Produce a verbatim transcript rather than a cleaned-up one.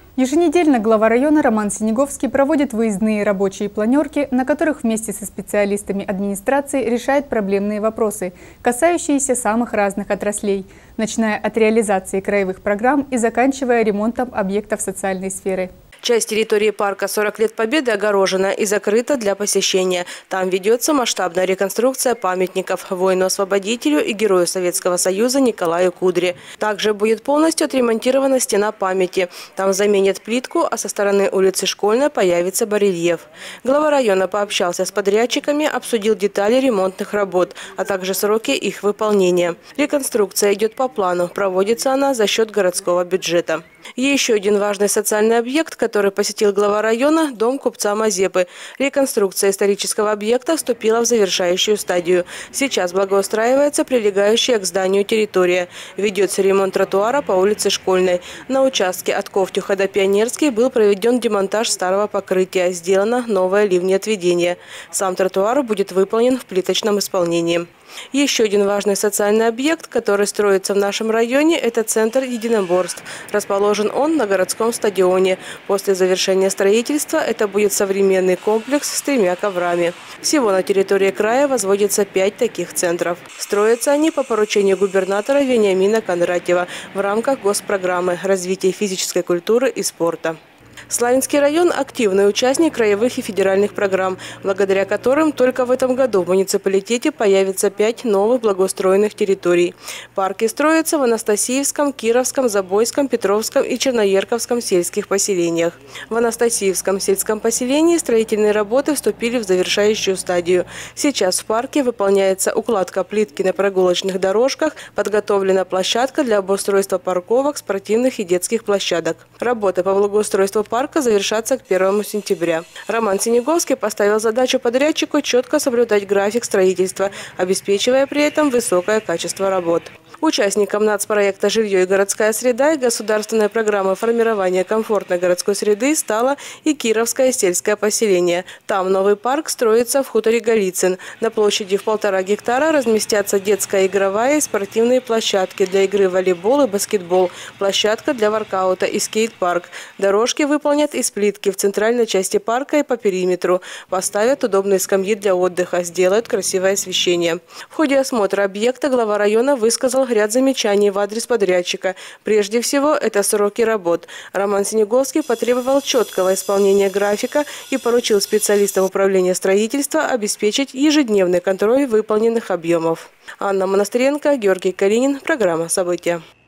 Еженедельно глава района Роман Синеговский проводит выездные рабочие планерки, на которых вместе со специалистами администрации решает проблемные вопросы, касающиеся самых разных отраслей, начиная от реализации краевых программ и заканчивая ремонтом объектов социальной сферы. Часть территории парка «сорок лет Победы» огорожена и закрыта для посещения. Там ведется масштабная реконструкция памятников воину-освободителю и герою Советского Союза Николаю Кудре. Также будет полностью отремонтирована стена памяти. Там заменят плитку, а со стороны улицы Школьной появится барельеф. Глава района пообщался с подрядчиками, обсудил детали ремонтных работ, а также сроки их выполнения. Реконструкция идет по плану. Проводится она за счет городского бюджета. Еще один важный социальный объект, который посетил глава района – дом купца Мазепы. Реконструкция исторического объекта вступила в завершающую стадию. Сейчас благоустраивается прилегающая к зданию территория. Ведется ремонт тротуара по улице Школьной. На участке от Ковтюха до Пионерской был проведен демонтаж старого покрытия. Сделано новое ливнеотведение. Сам тротуар будет выполнен в плиточном исполнении. Еще один важный социальный объект, который строится в нашем районе – это центр единоборств. Расположен он на городском стадионе. После завершения строительства это будет современный комплекс с тремя коврами. Всего на территории края возводится пять таких центров. Строятся они по поручению губернатора Вениамина Кондратьева в рамках госпрограммы развития физической культуры и спорта. Славянский район – активный участник краевых и федеральных программ, благодаря которым только в этом году в муниципалитете появится пять новых благоустроенных территорий. Парки строятся в Анастасиевском, Кировском, Забойском, Петровском и Черноерковском сельских поселениях. В Анастасиевском сельском поселении строительные работы вступили в завершающую стадию. Сейчас в парке выполняется укладка плитки на прогулочных дорожках, подготовлена площадка для обустройства парковок, спортивных и детских площадок. Работы по благоустройству парка Парка завершатся к первому сентября. Роман Синеговский поставил задачу подрядчику четко соблюдать график строительства, обеспечивая при этом высокое качество работ. Участникам нацпроекта «Жилье и городская среда» и государственной программы формирования комфортной городской среды стало и Кировское сельское поселение. Там новый парк строится в хуторе Голицын. На площади в полтора гектара разместятся детская игровая и спортивные площадки для игры в волейбол и баскетбол, площадка для воркаута и скейт-парк. Дорожки выполнят из плитки в центральной части парка и по периметру. Поставят удобные скамьи для отдыха, сделают красивое освещение. В ходе осмотра объекта глава района высказал ряд замечаний в адрес подрядчика. Прежде всего, это сроки работ. Роман Синеговский потребовал четкого исполнения графика и поручил специалистам управления строительства обеспечить ежедневный контроль выполненных объемов. Анна Монастыренко, Георгий Калинин. Программа «События».